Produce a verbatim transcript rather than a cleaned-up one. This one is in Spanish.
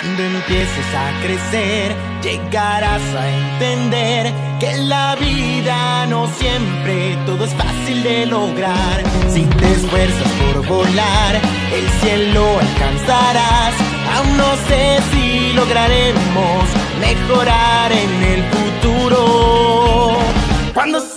Cuando empieces a crecer, llegarás a entender que en la vida no siempre todo es fácil de lograr. Si te esfuerzas por volar, el cielo alcanzarás. Aún no sé si lograremos mejorar en el futuro. Cuando